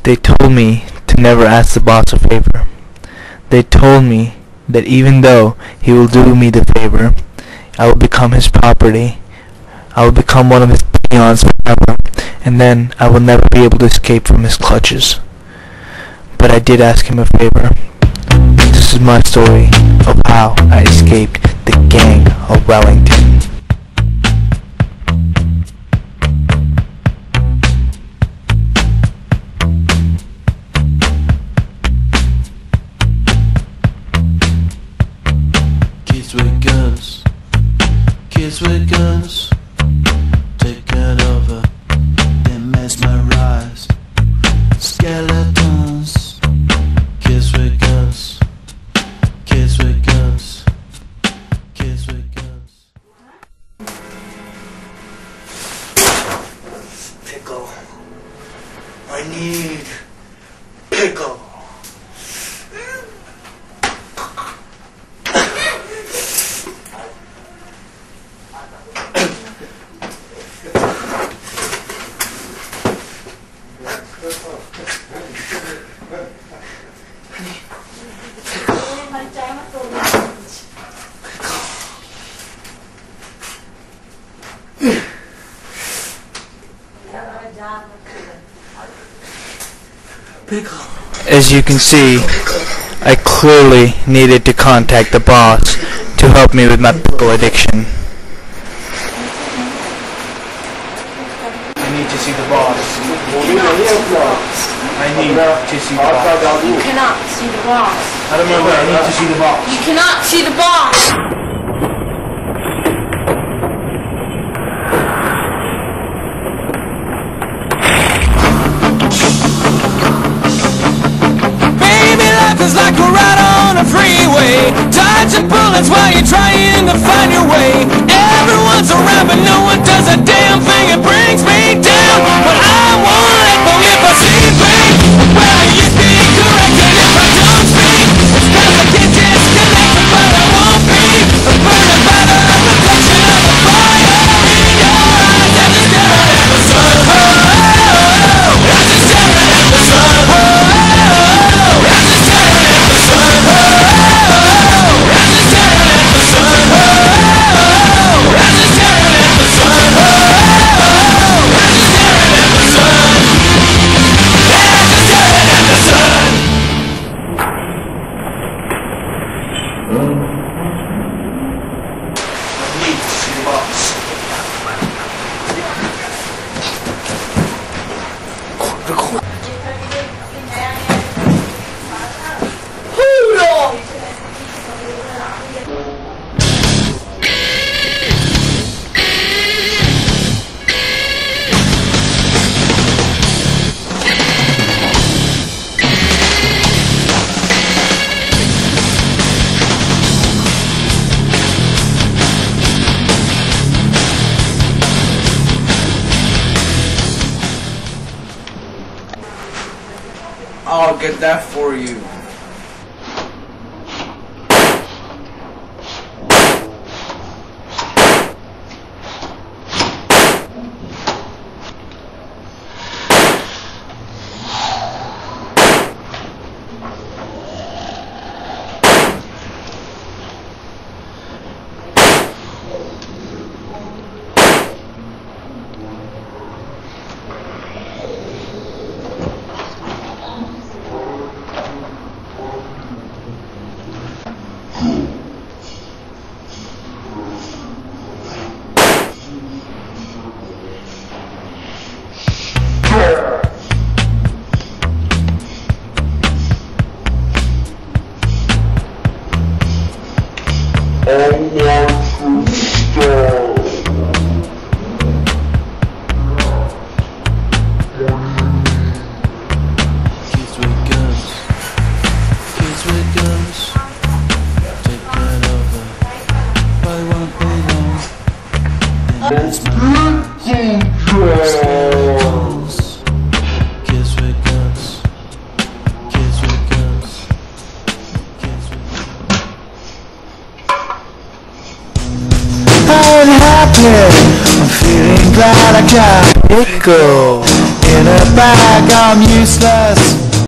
They told me to never ask the boss a favor. They told me that even though he will do me the favor, I will become his property. I will become one of his peons forever, and then I will never be able to escape from his clutches. But I did ask him a favor. This is my story of how I escaped the gang of Wellington. Kids with guns, taking over, they mesmerize. Skeletons, kids with guns, kids with guns, kids with guns. Pickle. I need pickle. As you can see, I clearly needed to contact the boss to help me with my pickle addiction. I need to see the boss. I need to see the boss. You cannot see the boss. I don't remember. I need to see the boss. You cannot see the boss. It's like a ride on a freeway, dodging bullets while you're trying to find your way. Everyone's around but no one does a damn thing. It brings me down, but I won't let go if I see pain. Well, you can correct it if I don't speak. It's cause I get disconnected, but I won't be burning by the reflection of the fire in your eyes. I'm just staring at the sun. Oh, I'm just staring at the sun. Oh, I'm just staring at the sun. I'll get that for you. I'm feeling glad I got pickle In a bag, I'm useless.